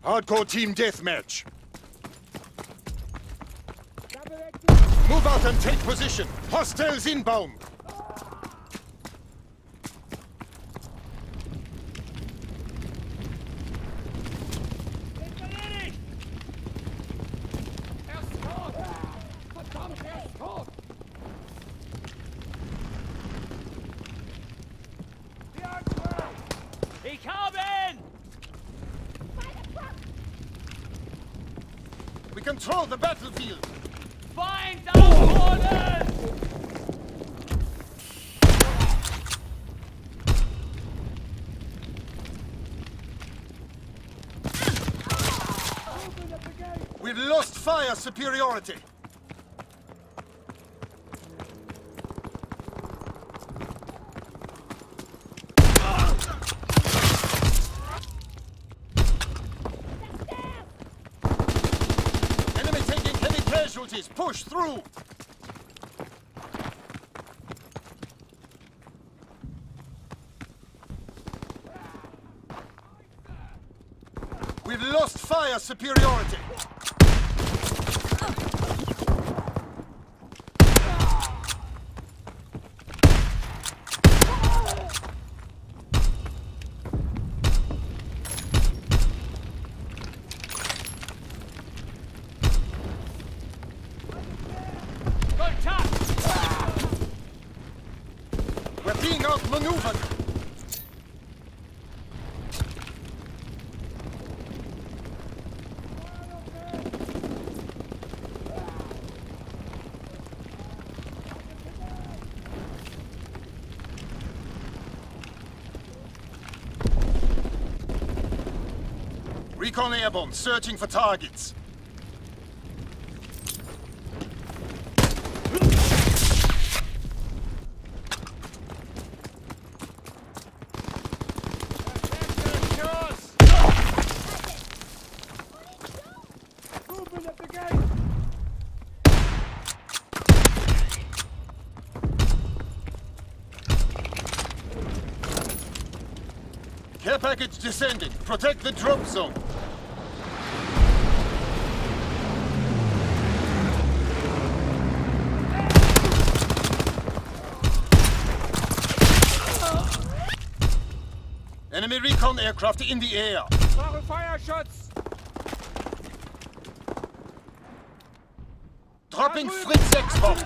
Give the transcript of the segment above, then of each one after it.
Hardcore team deathmatch. Move out and take position. Hostiles inbound. We control the battlefield. Find our orders! We've lost fire superiority. Enemy taking heavy casualties. Push through. We've lost fire superiority. We're being outmaneuvered. Recon airborne, searching for targets. Care package descending. Protect the drop zone. Enemy recon aircraft in the air. Feuerschutz! Dropping Fritz 6 bomb.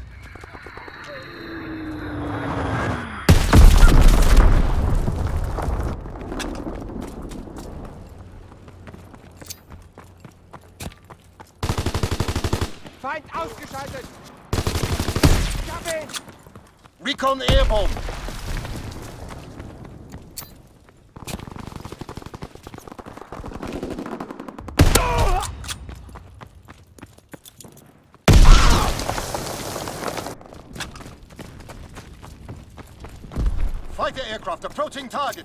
Feind ausgeschaltet! Ich hab ihn! Recon airborne. Fighter aircraft approaching target.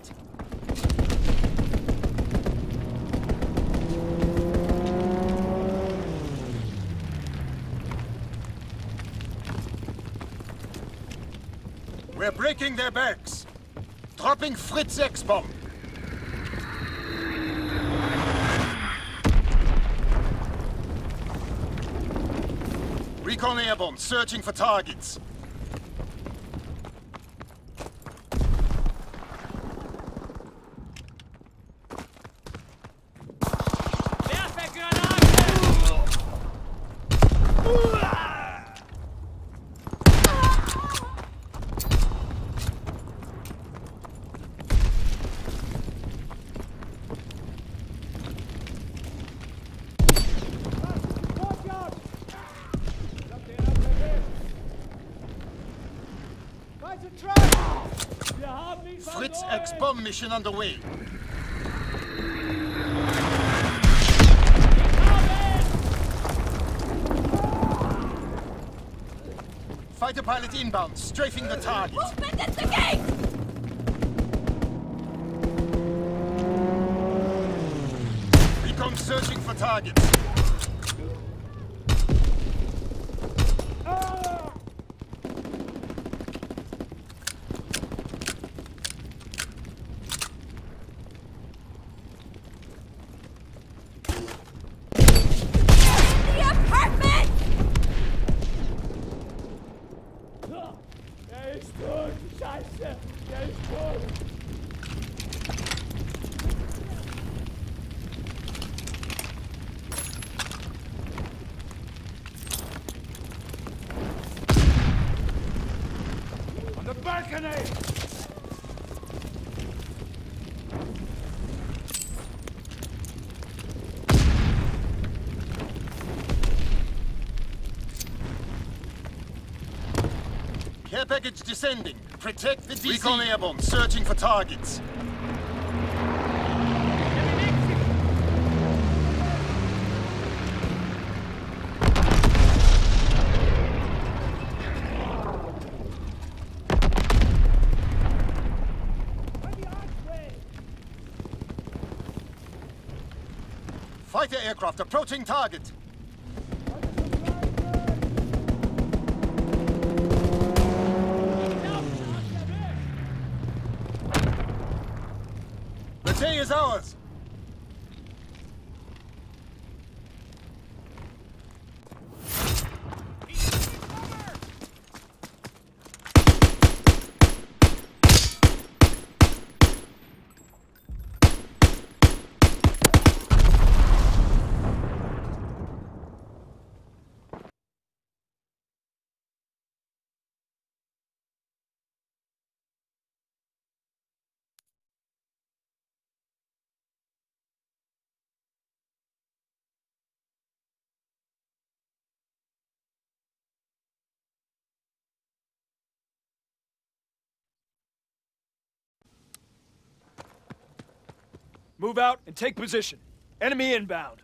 We're breaking their backs. Dropping Fritz 6 bomb. Recon airborne, searching for targets. Fritz X bomb mission underway. Fighter pilot inbound, strafing the target. Movement at the gate! Recon searching for targets. On the balcony! Care package descending. Protect the DC. Recon airborne, searching for targets. Fighter aircraft approaching target. The day is ours. Move out and take position. Enemy inbound.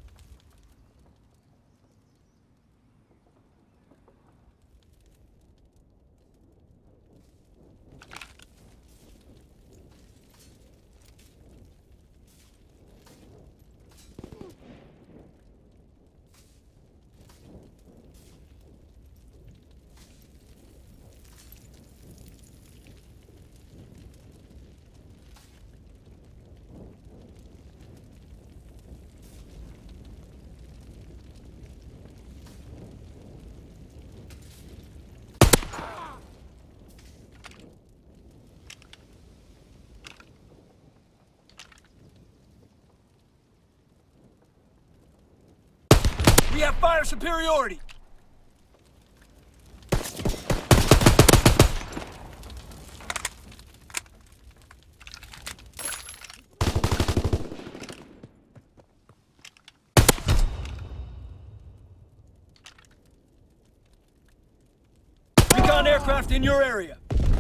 We have fire superiority! Recon aircraft in your area.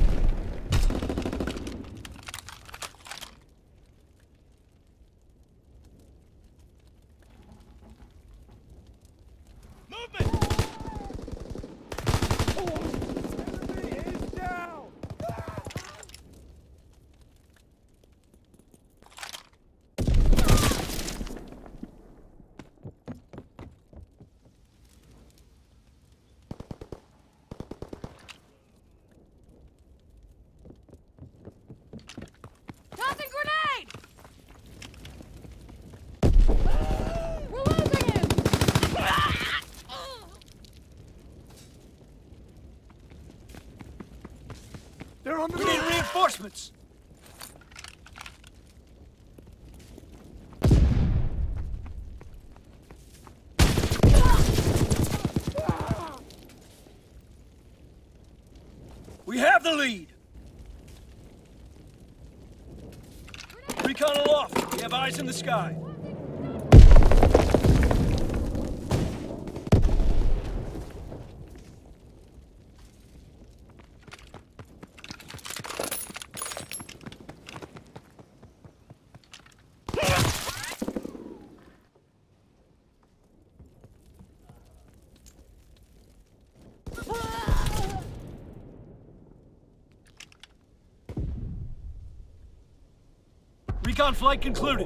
Tossing grenade! We're losing him! They're on the move! We need reinforcements! We have the lead! Recon aloft. We have eyes in the sky. Recon flight concluded.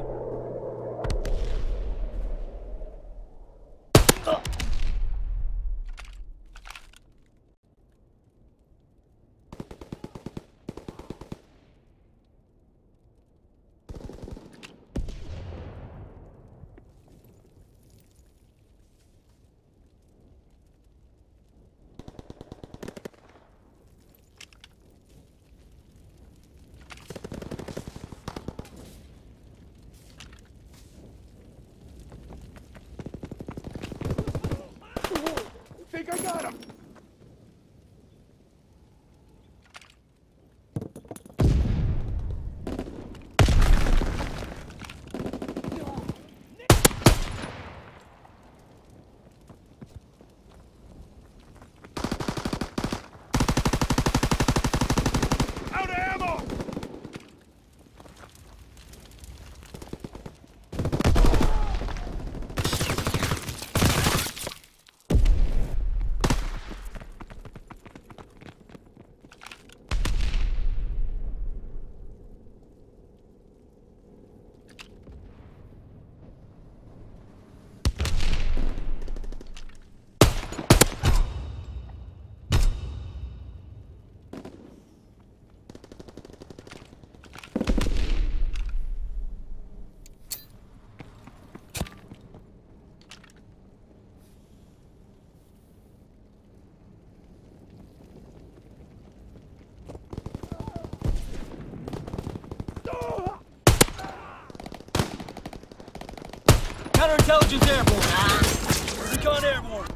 Intelligence airborne. Recon airborne.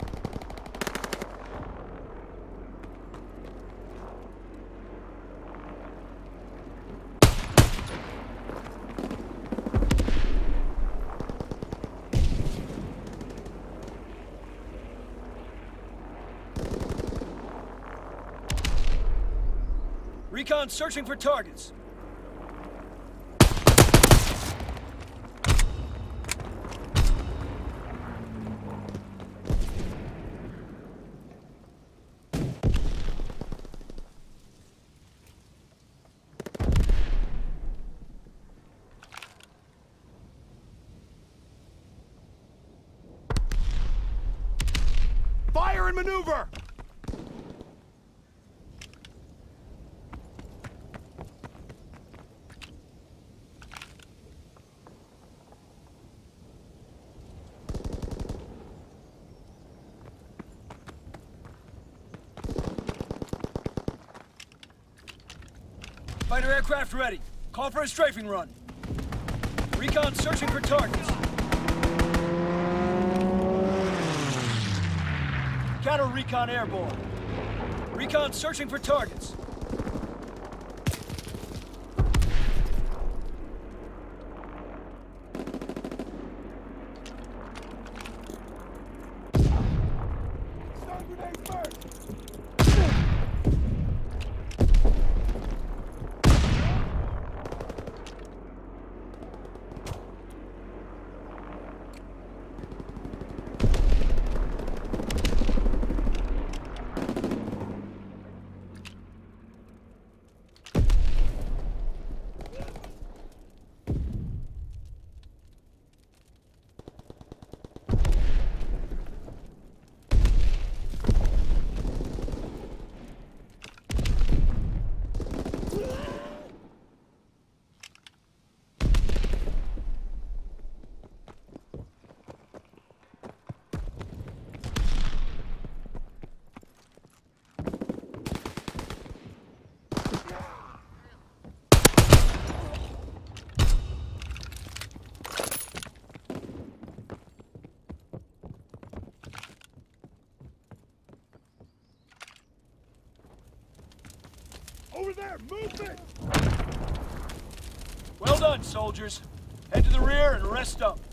Recon searching for targets. Fire and maneuver! Fighter aircraft ready. Call for a strafing run. Recon searching for targets. Counter recon airborne. Recon searching for targets. Stun grenade first! Over there, movement! Well done, soldiers. Head to the rear and rest up.